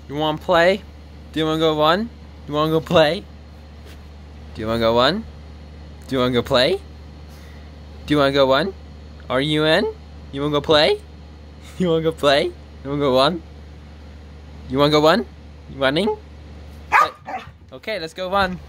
You wanna play? Do you wanna go run? You wanna go play? Do you wanna go run? Do you wanna go play? Do you wanna go run? Are you in? You wanna go play? You wanna go play? You wanna go run? You wanna go run? You running? Okay, let's go run.